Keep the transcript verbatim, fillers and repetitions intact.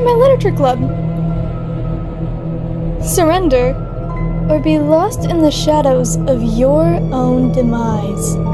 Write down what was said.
to my literature club. Surrender, or be lost in the shadows of your own demise.